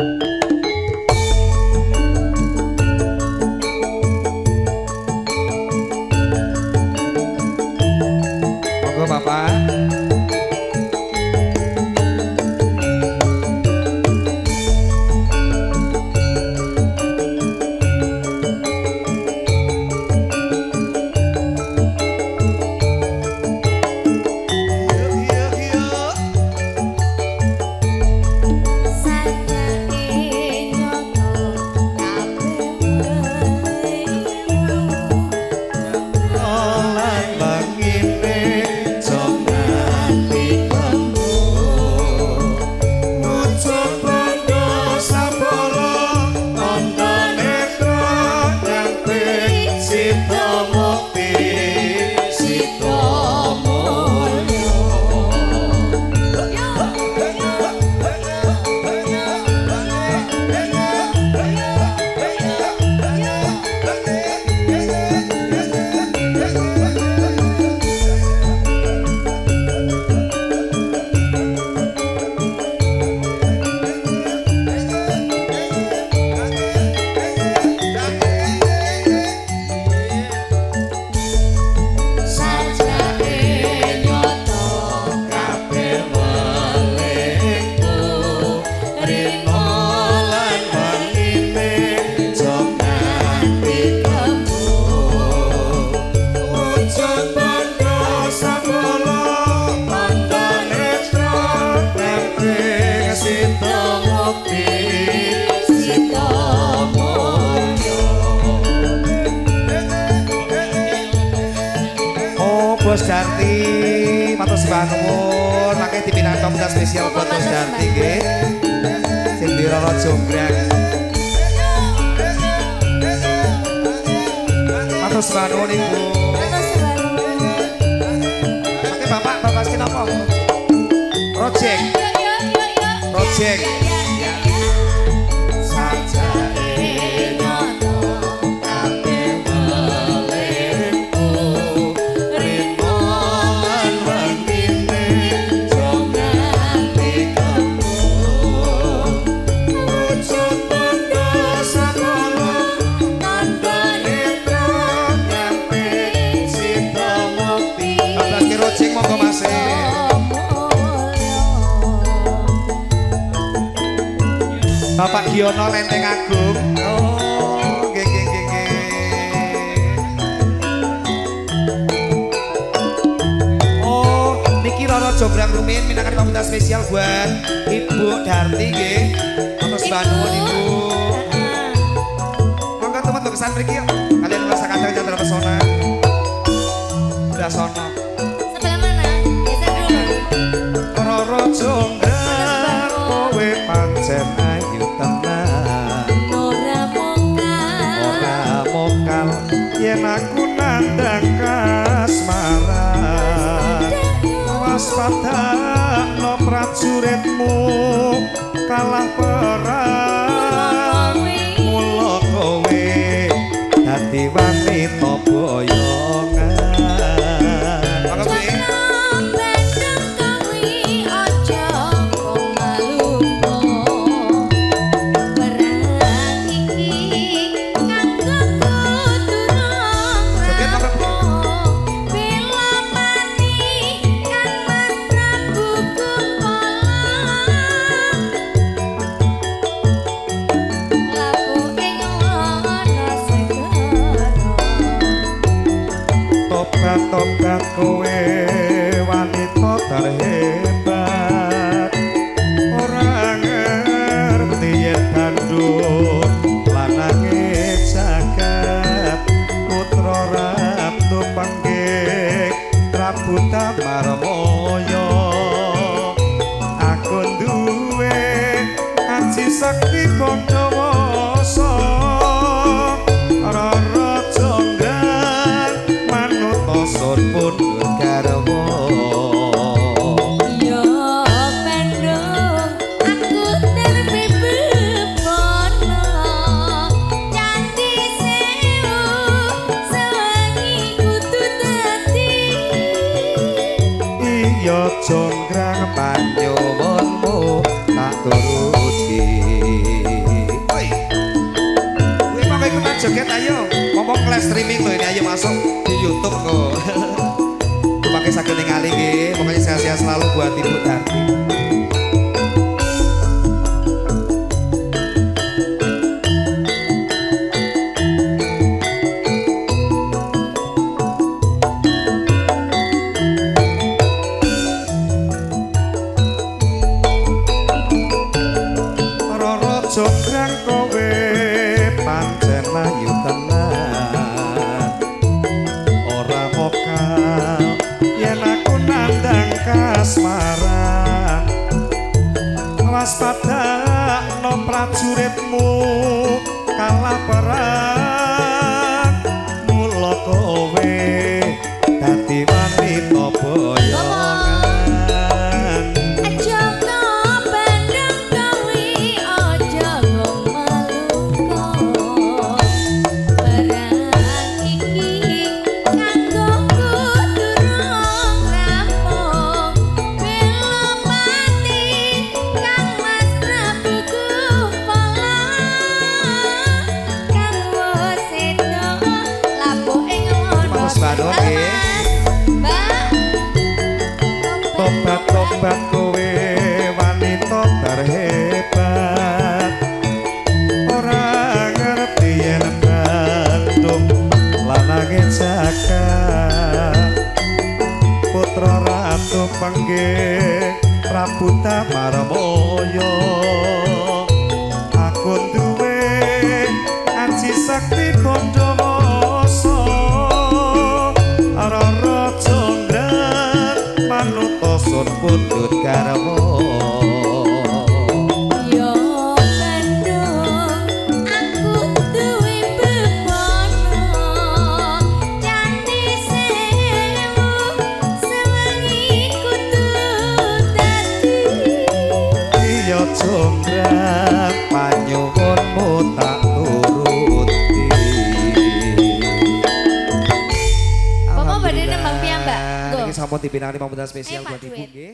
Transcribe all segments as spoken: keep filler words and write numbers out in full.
Monggo Bapak. Bos Darti, matur sembah nuwun, makanya dipinang komda spesial buat Bos Darti nggih. Sing dirara jonggrang. Matur sembah nuwun Ibu. Oke Bapak, Bapak sing apa? Project. Project. Bapak Giono Lenteng Agung. Oh, nggih nggih nggih nggih. Oh, niki Roro Jonggrang Rumin minakan pamungkas spesial buat Ibu Darti nggih. Matur sembah nuwun Ibu. Monggo teman kesan mriki yuk. Kalian merasakan candra pesona. Udah sono. Sebelah mana? Geser dulu. Roro Jonggrang kowe pancen ayu tenan. Ora mokal. Ora mokal yen aku nandang kasmaran. Waspadakno prajuritmu kalah perang. Mula kowe dadi wanita boyongan. Tobat kowe wanita terhebat, ora ngerti yen dandut lanange jagat. Putra Ratu Penggik Prabu Damarmaya, aku duwe aji sakti Pandawasa. Roro Jonggrang manut sun pun garwa. Yo Bandung aku terbebebono Candi Sewu sewangi kudu dadi. Iya Jonggrang panyuwunmu tak turuti. joget ayo. Ngomong live streaming loh ini ayo masuk di YouTube kok. Pakai sakit ningali nggih. Pokoknya sehat-sehat selalu buat Ibu Darti. Jograng kowe pancen ayu tenan ora mokal yen aku nandang kasmaran waspada no prajuritmu kalah perang mula kowe dadi wanita boyongan. Tobat kowe wanita terhebat ora ngerti yen Bandung lanange jagat putra ratu panggih Prabu Tamarmaya aku duwe aji sakti Bondowoso Rara Jonggrang manut sun pundut garwa. Yo Bandung aku duwe bemono candi sewu sewengi kudu dadi. Iya Jonggrang panyuwunmu tak turuti. Pomo badhe nembang piyambak. Ini sampun dipinangi pambutan spesial buat Ibu nggih.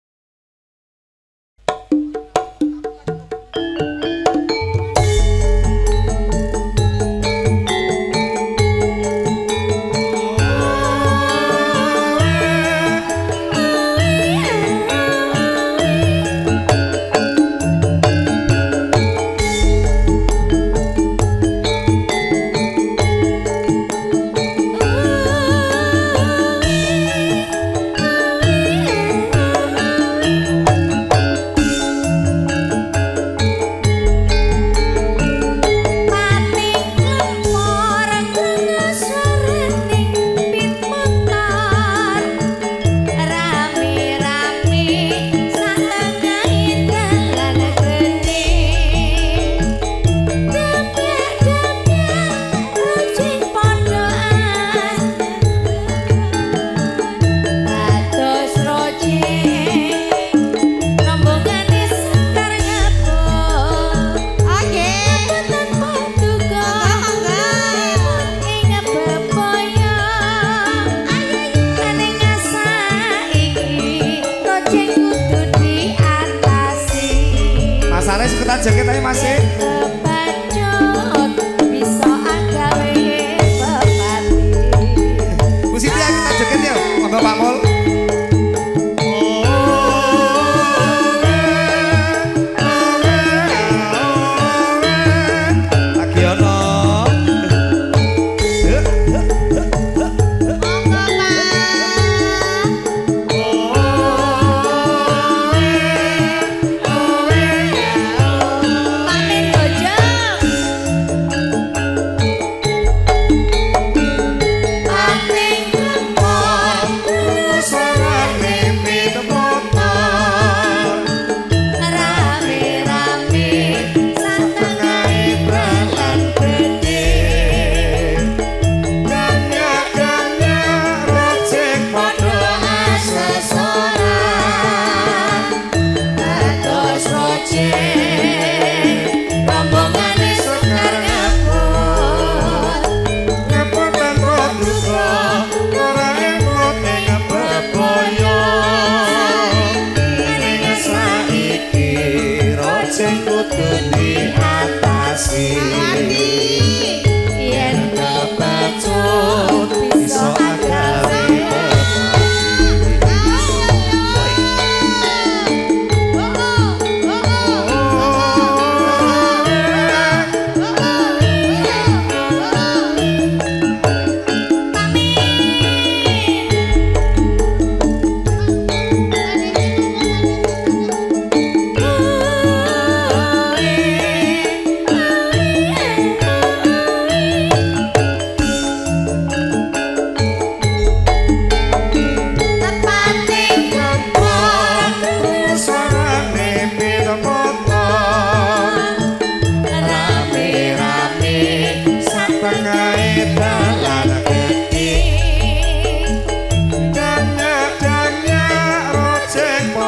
Ikutan joget aja masih. Bu Siti ayo kita joget ya, monggo Pak Mul. Lagi ono. Pak Mintojo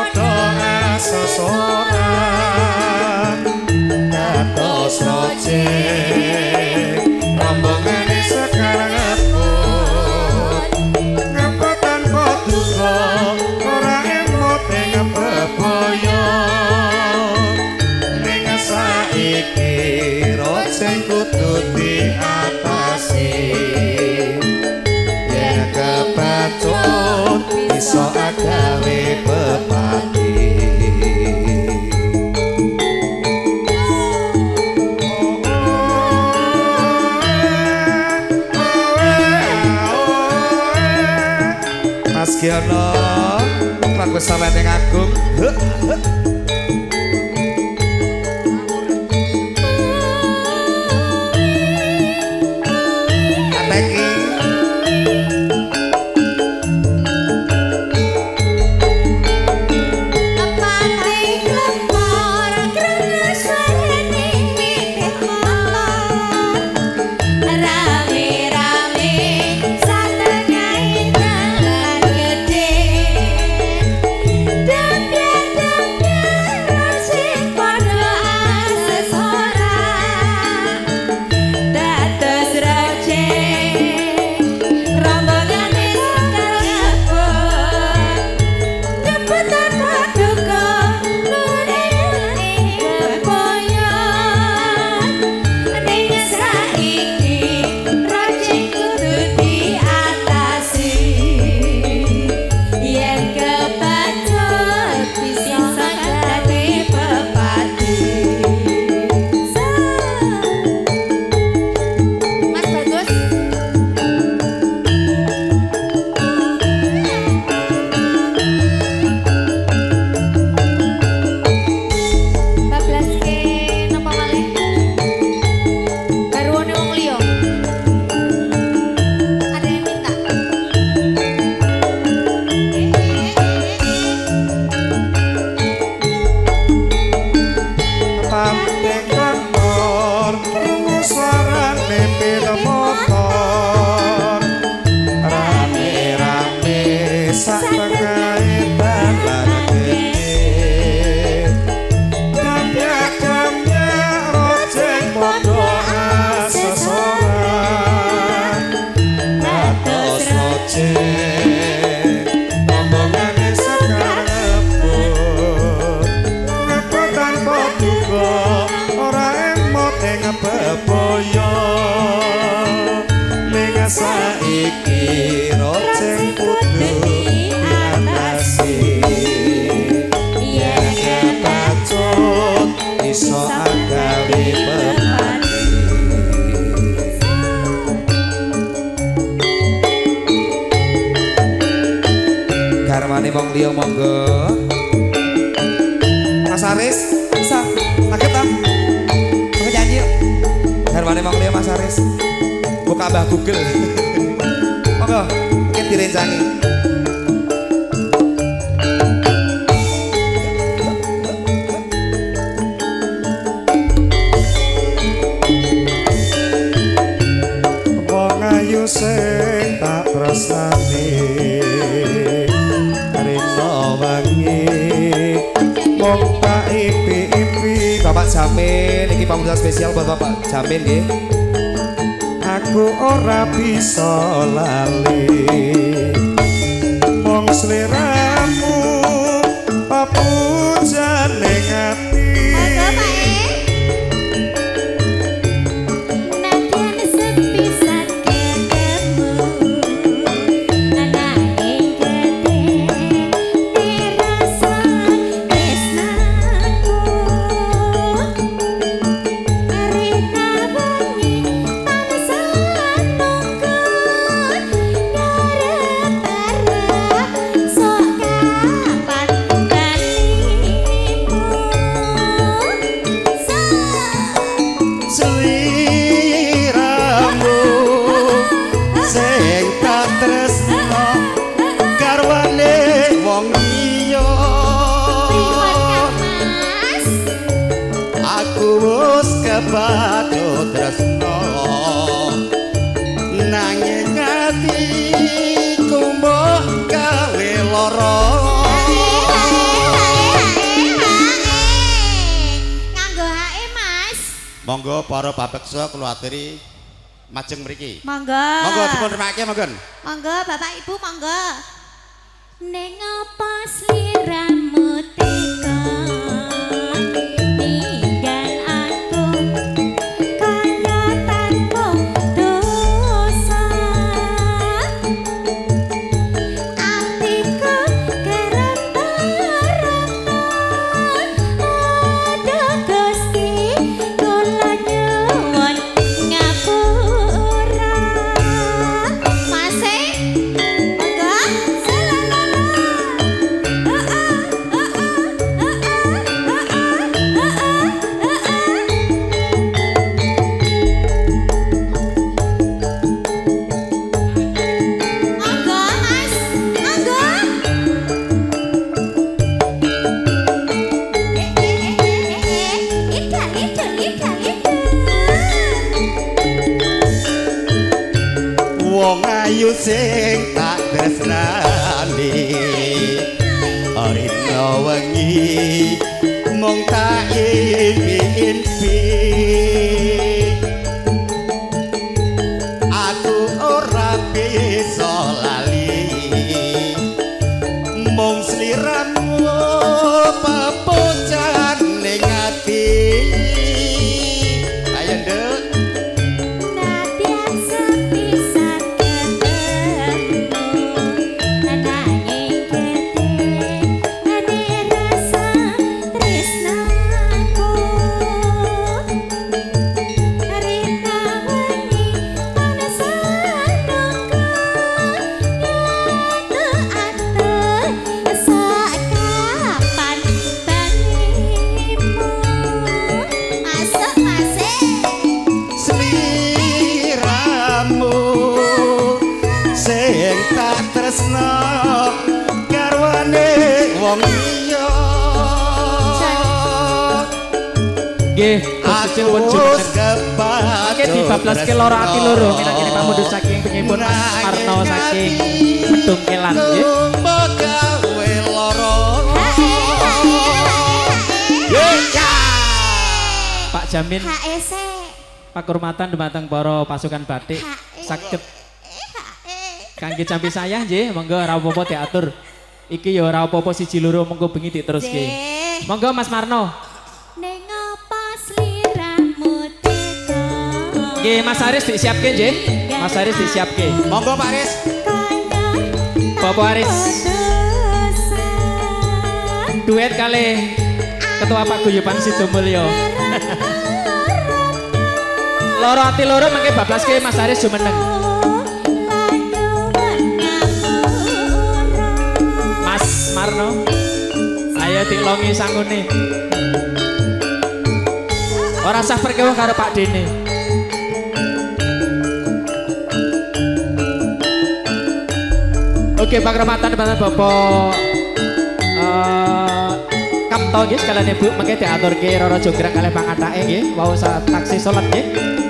padha asesoran kados rojek rombongane sekarang ngepot ngepot tanpa duga ora emot ing bebaya ning saiki rojek kudu diatasi yen kepacut iso agawe pepati Mas Giono lagu sampeyan yang agung saiki rojek kudu diatasi yen kepacut iso agawe pepati garwane wong liya monggo Mas Aris bisa sakit ta nyanyi garwane wong liya Mas Aris buka Mbah Google monggo mungkin direncangi wong ayu sing tak tresnani rina wangi wong tak ipi-ipi Bapak Jamin iki pamungkas spesial buat Bapak Jamin nggih aku ora bisa lali wong sliramu papujane ngati Kepacut tresno nanging atiku mbok gawe lara Monggo para babeksa kula aturi majeng mriki. Monggo. Monggo dipun remake monggo. Monggo Bapak Ibu monggo. Ning apa sliramu teka ninggal aku kaya tanpa dosa atiku kerep-kerep ada Gusti kula nyuwun ngapura masih monggo monggo Mas monggo eh eh eh eh eh ida ida ida ida Wong ayu sing tak tresnani Arina wengi mung tak impi-impi Aku ora bisa lali mung sliramu pepujan ning ati Ayo nduk Nadyan sepisah ketemu nanging ketih ane rasa tresnaku Rina wengi panas nunggu sakapan bangimu Masuk masih sliramu sing tak tresna garwane wong liya Nggih, Gusti pun jumeneng. Oke dibablaske loro ati loro minangka pamundhut saking penyipun Mas Marno saking Medung Kelan nggih. gawe lara Pak Jamin H E C pakurmatan dumateng para pasukan batik saged kangge campi sayah nggih monggo ora apa-apa diatur. Iki ya ora apa-apa siji loro monggo bengi diteruske. Nggih. Monggo Mas Marno. Ning apa sliramu teka Nggih Mas Aris disiapke nggih. Mas Aris disiapke. monggo Pak Aris kaya Bapak Aris dosa duet kali Ketua Paguyuban Sidomulyo. Loro ati loro mengke bablaske Mas Aris jumeneng. Mas Marno. Ayo dilongi sangune. Ora sah perkewuh karo Pak Dene. Oke, pakrematan Bapak Bapak eh Kamto nggih sekalian Ibu mengke diaturke Roro Jograng kalih pangatake nggih wau saat taksi salat nggih.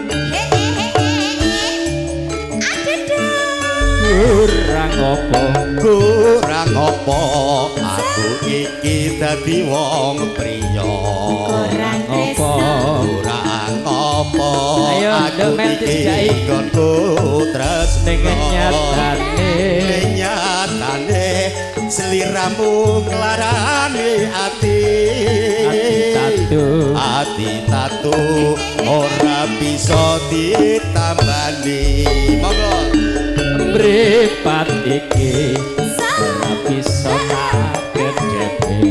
Kurang opo kurang apa aku iki dadi wong priya Kurang opo kurang apa Ayo, aku Nduk Mel iki dijai. gonku tresno dengan nyatane nyatane sliramu nglarani ati ati tatu ati tatu ora bisa ditambani monggo mripat iki ora bisa kagedepe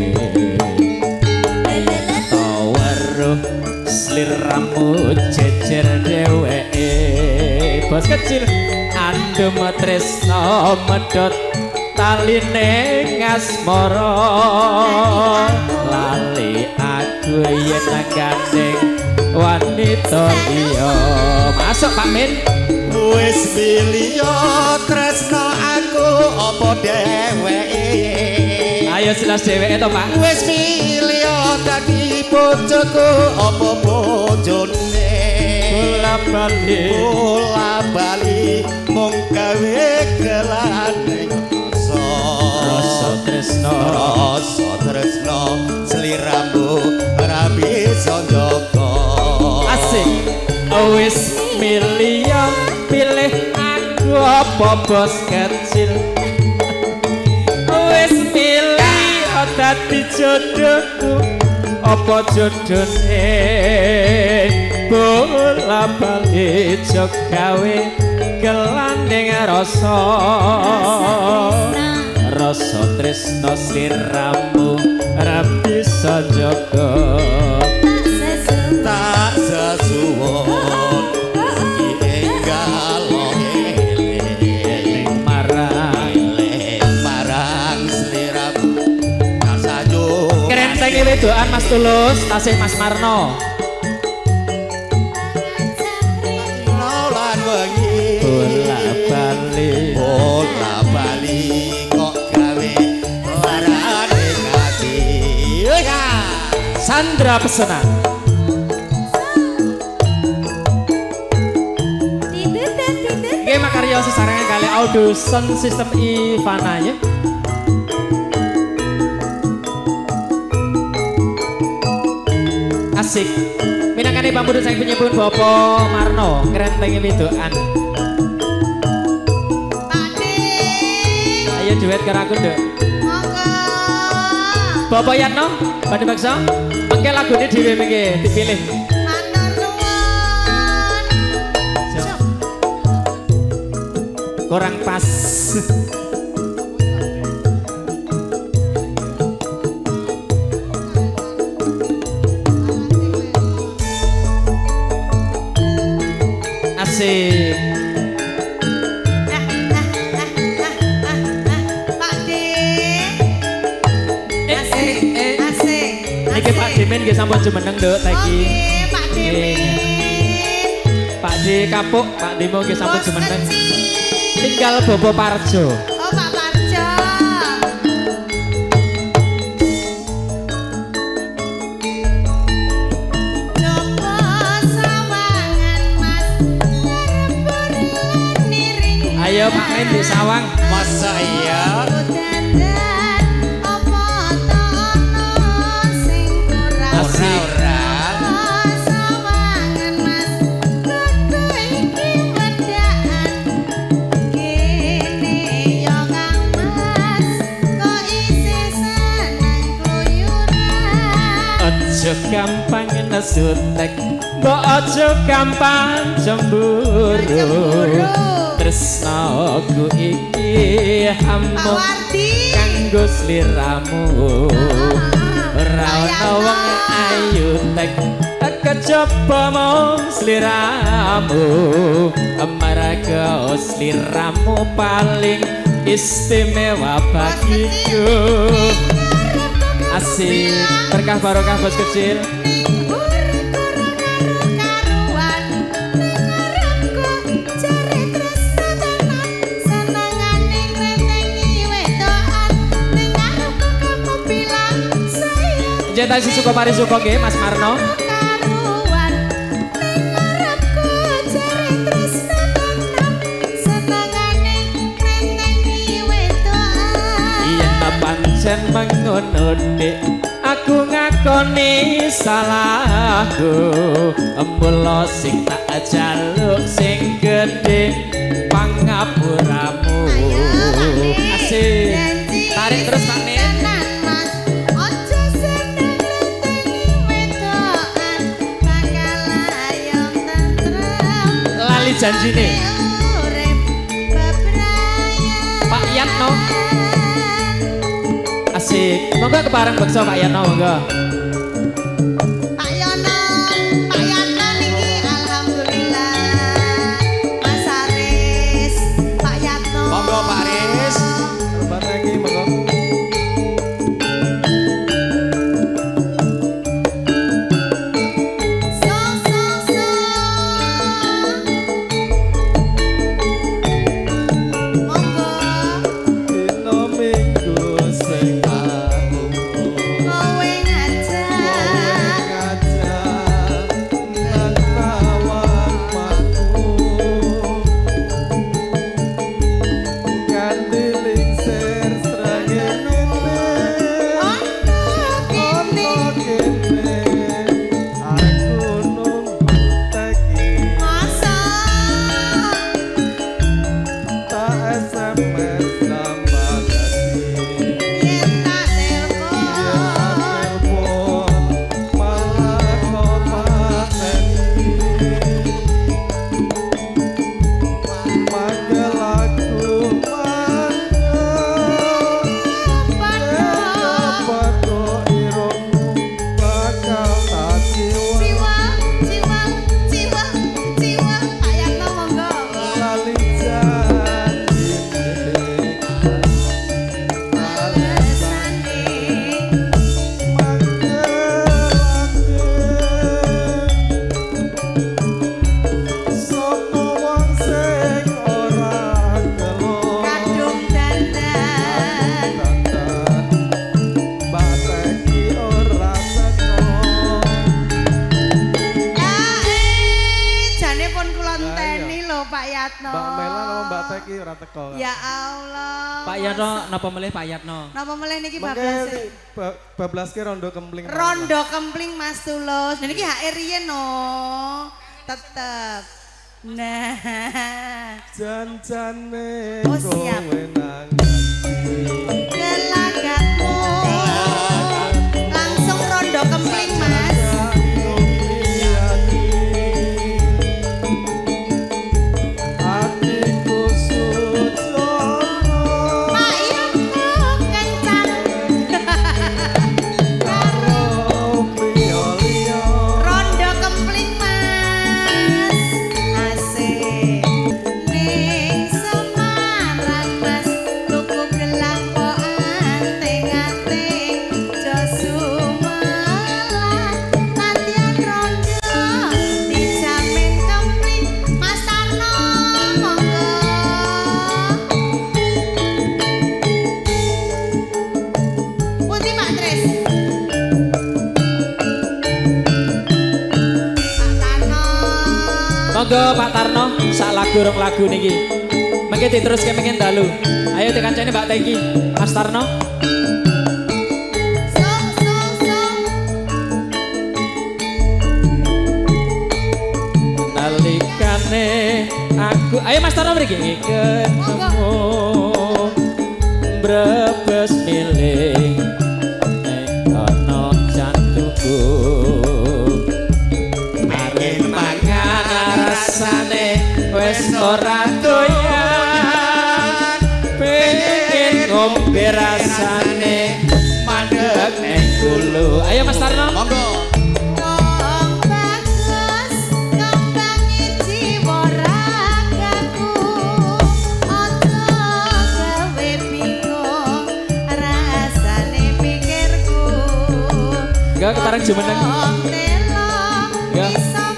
tawaruh sliramu jejer dheweke bos kecil andem tresno medhot taline ngasmara lali aku yen gandeng wanita liya masuk Pak Min wis milio tresno aku apa dheweke ayo jelas dheweke to Pak wis milio dadi bojoku apa bojone bola bali bola bali mung gawe gelaning rasa tresno rasa tresno sliramu ora bisa njaga asik apa bos kecil wis milih dadi jodohku apa jodone bola bali jog gawe gelandeng rasa rasa tresno sliramu ra bisa jaga tak sesuwun iki enggal eling marang eling marang sliramu kasajo kerentengi wedokan Mas Tulus tasih Mas Marno lan wengi bola bali bola bali kok gawe larane ati Sandra Pesenan Oke makarya sesarengan kali audio sound system Ivana ya asik minangkane pambudut sang penyebut Bapak Marno ngerentengi wedokan ayo duet karo aku nduk Bapak Yatno Bani Bakso mengke lagune dhewe mengke dipilih kurang pas asik Niki Pak Dimen nggih sampun jumeneng nduk saiki. Pak Dimen. Pak Di kapuk, Pak Dimo nggih sampun jumeneng. Tinggal Bobo Parjo. Oh Pak Parjo. Joko sawangan Mas ngarep niring. Ayo Pak Men di sawang. Masa iya Aja gampang nesutek, mbok aja gampang cemburu. Tresnaku iki hammu kanggo sliramu. Ora ana wong ayu tek kejaba mung sliramu. Amarga sliramu paling istimewa bagiku. Asik, berkah barokah bos kecil. Jenta si suko mari suko nggih Mas Marno. Pancen mengono dik aku ngakoni salahku mula sing tak jaluk sing gedhe pangapuramu asik tarik terus Pak Nin lali janjine Pak Yatno asik, monggo kepareng bekso Pak Yano monggo. Pak Yono, Pak Yano niki alhamdulillah. Mas Aris, Pak Yano. monggo Pak Aris. Lebar lagi monggo. Song song song. Monggo. Dino minggu sing Kowe ngaji iki ora teko. Ya Allah. Pak Yatno napa melih Pak Yatno? Napa melih niki bablas? bablas? Bablaske rondo kempling. Rondo kempling Mas Tulus. Dan iki H R riyen no. Tetep. Nah. Janjane oh, siap. kowe nang Gelagatmu. Langsung rondo kempling Mas. Monggo Pak Tarno, sak lagu rong lagu niki. Mengki diteruske pengen dalu. Ayo dikancani Mbak Tengki, Mas Tarno. Song song song. Nalikane aku, ayo Mas Tarno mriki ketemu. Brebes miling ning ana jantungku. Wes ora doyan pengen ngombe rasane mandeg ning kulu. Ayo Mas Tarno. Monggo. Wong bagus ngembangi jiwa ragaku. Ojo gawe bingung rasane pikirku. Enggak ketareng jumeneng. Enggak.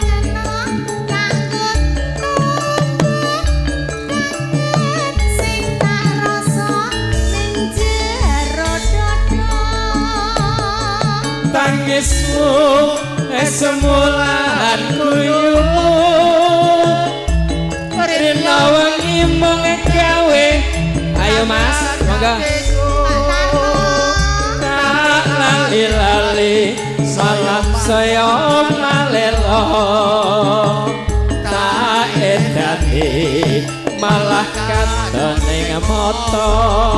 Tangismu semulan kuyumu rina wengi mung gawe. Ayo Mas, monggo. Tak lali-lali salam saya malelo. Tak edani malah katone ngamoto.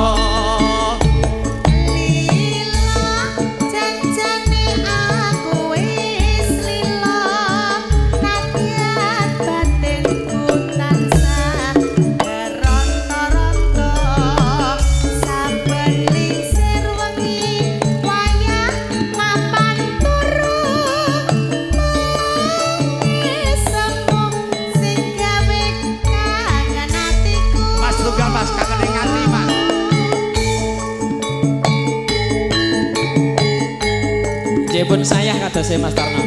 Pun saya kata saya Mas Tarno.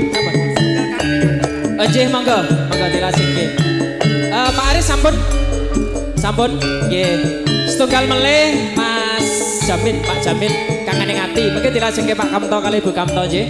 Nggih monggo, monggo dilasihke. Eh Pak Aris sampun. Sampun nggih. Setunggal melih Mas Jamin, Pak Jamin kangen ing ati. Mengki dilasihke Pak Kamto kali Bu Kamto nggih.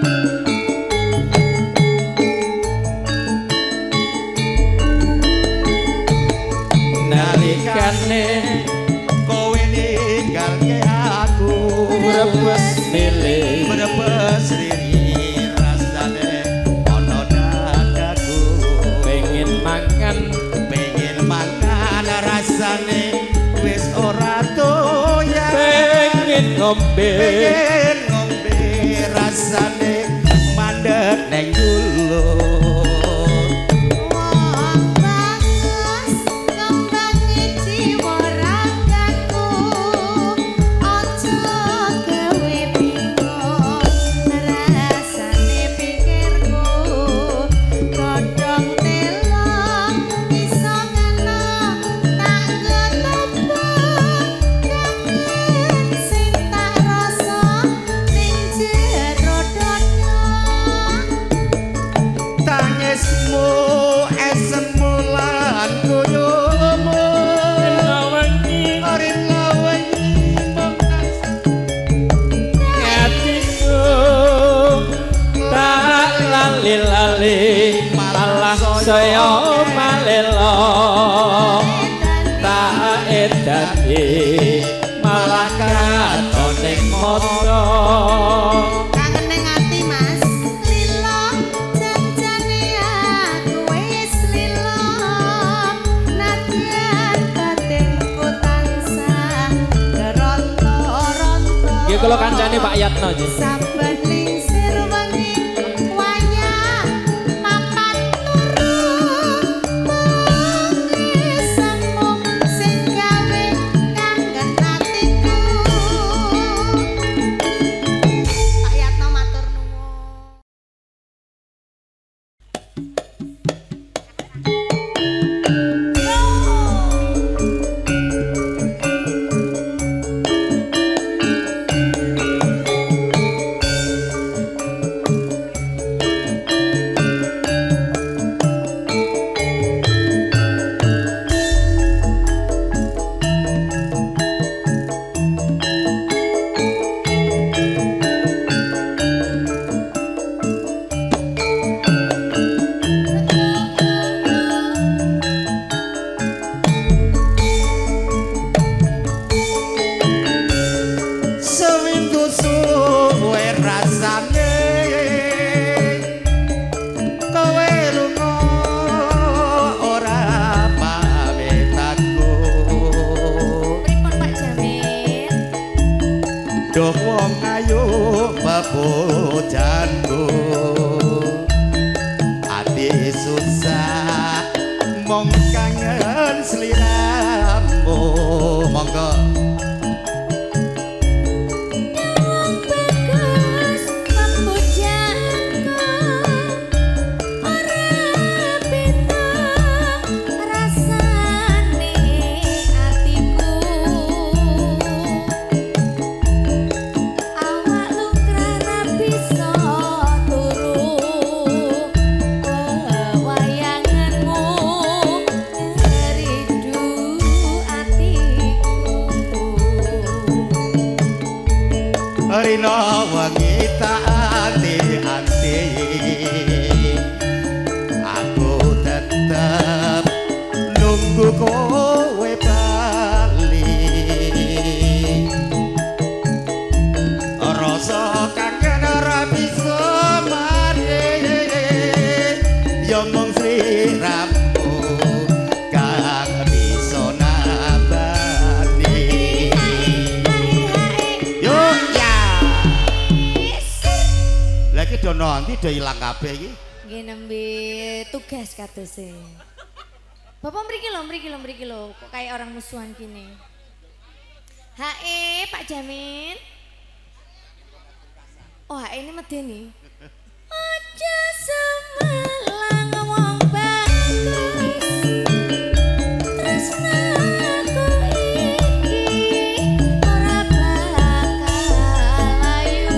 Nalikane kowe ninggalke aku brebes milih brebes riri rasane ana dadaku pengen mangan pengen mangan rasane wis ora doyan pengen ngombe pengen ngombe rasane mandeg neng dulu. Lali malah saya malelo tak kula kancane Pak Yatno nggih. Saben lingsir wengi wayah mapan turu semu sing gawe kangen atiku. Pak Yatno matur nuwun. Bojanku ati susah mong kangen sliramu monggo Rino wengi tak anti-anti aku tetep nunggu kowe bali rasa kangen ora bisa mari yo mung sliramu kang bisa nabani yo lagi do nanti do ilang kabeh iki. Nggih nembe tugas kadose. Bapak mriki lho, mriki lho, mriki lho. Kok kayak orang musuhan gini. Hae, Pak Jamin. Oh, hae ini medeni. Aja semelang wong bagus. Tresnaku iki ora bakal ayu.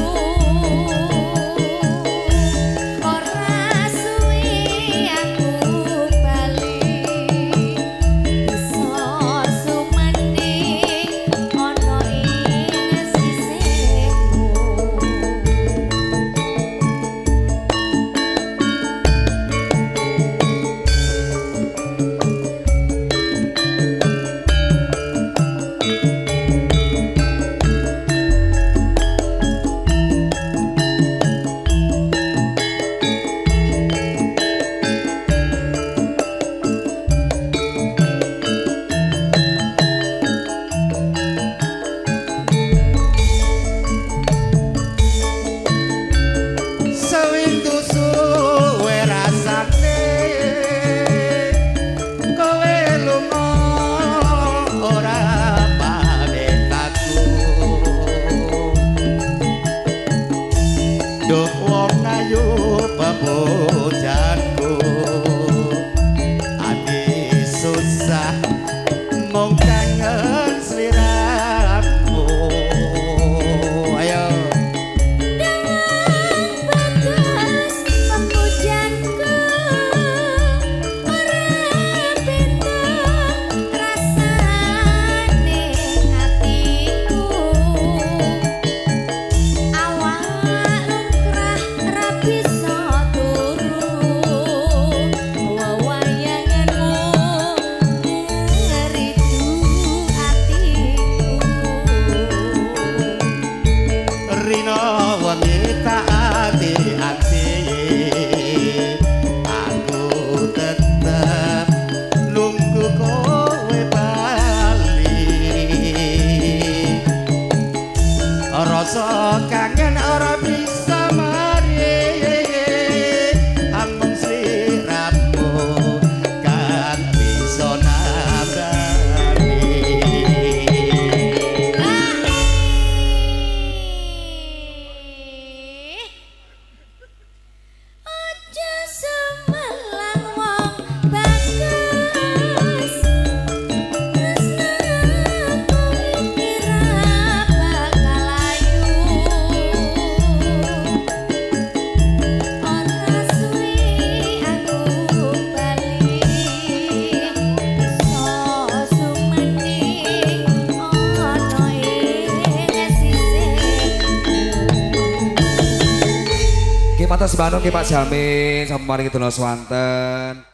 rasa Nggih matur sembah nggih Pak Jamin sampun maringi donga swanten.